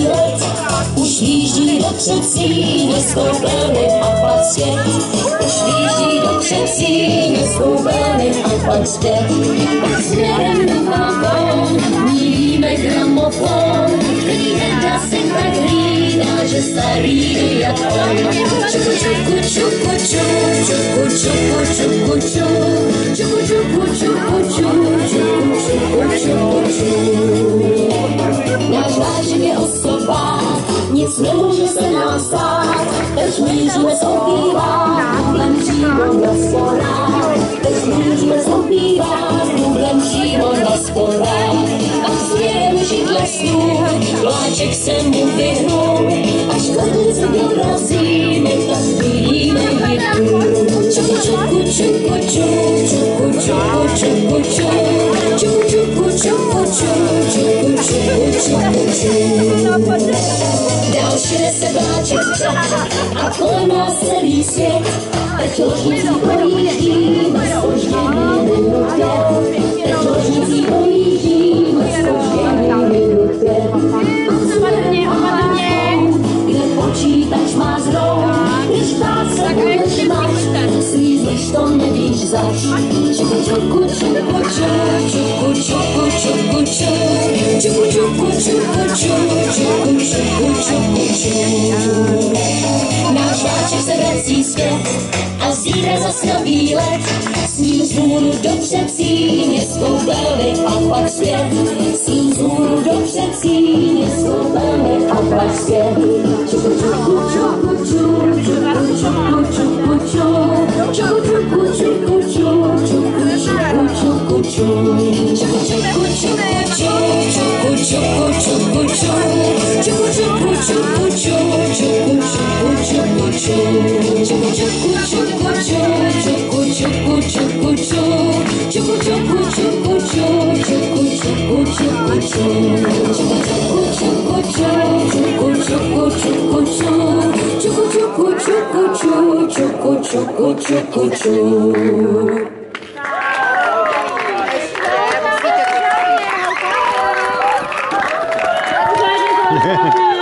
výlet. Už výjíždí do předsí, městskou velmi a pak zpět. Už výjíždí do předsí, městskou velmi a pak zpět. Pak směrem do balkón, míjíme gramofon, který heda se tak hlídá, že starý jak on. Čuku, čuku, čuku, čuku, čuku, čuku, čuku, čuku, čuku, čuku, čuku, čuku, čuku. Náš vážek je osoba, nic nemůže se nám stát, teď míříme z obývá, budem přímo na sporách, teď míříme z obývá, budem přímo na sporách. A směrem židle stůl, vláček se mu vyhnul, až konec dorazí, my tak vidíme jdu. Čuku, čuku, čuku, čuku, čuku, čuku, čuku, čuku, čuku, čuku, čuku, čuku, čuku. Další nese vláček před a kolem nás celý svět. Teď ložnicí projíždíme zpožděný minutě. Teď ložnicí projíždíme zpožděný minutě. Kde počítač má zrou, když práce budeš mať, slízliš to nevíš zač. Čuku, čuku, čuku, čuku, čuku, čuku, čuku, čuku, čuku, čuku, čuku, čuku. Náš vláček se vrací zpět a zítra zas nový let. S ním vzhůru do předsí, městskou velmi a pak zpět. S ním vzhůru do předsí, městskou velmi a pak zpět. Čuku, čuku, čuku, čuku, čuku, čuku, čuku, čuku, čuku, čuku, čuku, Hehehe